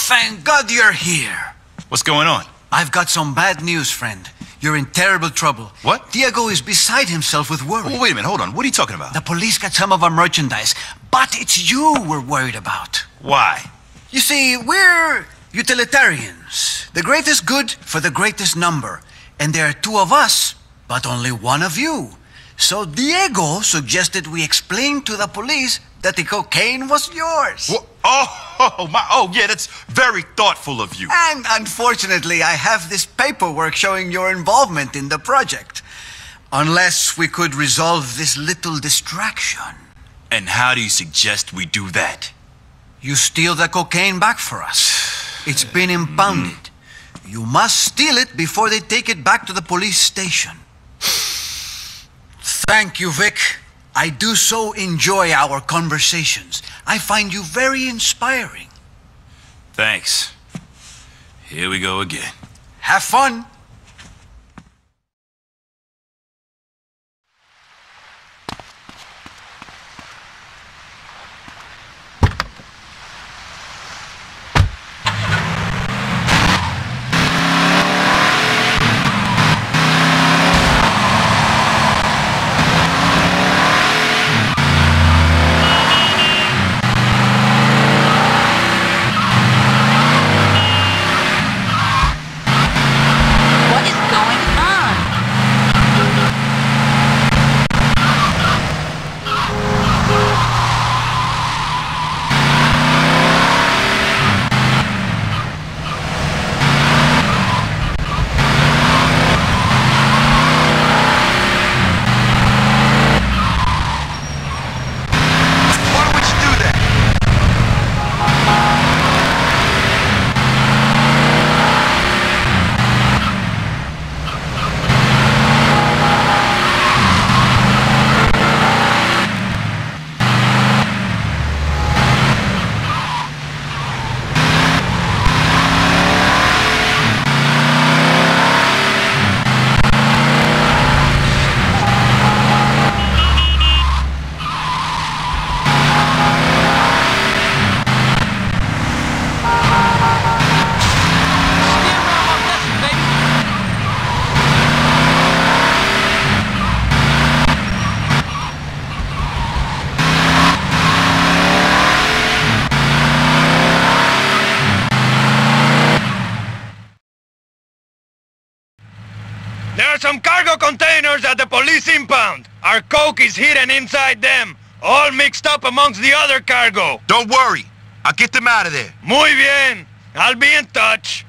Thank God you're here. What's going on? I've got some bad news, friend. You're in terrible trouble. What? Diego is beside himself with worry. Oh, wait a minute, hold on. What are you talking about? The police got some of our merchandise, but it's you we're worried about. Why? You see, we're utilitarians. The greatest good for the greatest number. And there are two of us, but only one of you. So Diego suggested we explain to the police that the cocaine was yours. What? Yeah, that's very thoughtful of you. And unfortunately, I have this paperwork showing your involvement in the project. Unless we could resolve this little distraction. And how do you suggest we do that? You steal the cocaine back for us. It's been impounded. You must steal it before they take it back to the police station. Thank you, Vic. I do so enjoy our conversations. I find you very inspiring. Thanks. Here we go again. Have fun. There are some cargo containers at the police impound. Our coke is hidden inside them, all mixed up amongst the other cargo. Don't worry. I'll get them out of there. Muy bien. I'll be in touch.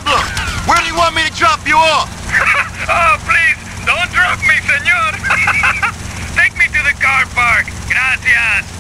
Pablo, where do you want me to drop you off? Oh, please, don't drop me, senor. Take me to the car park. Gracias.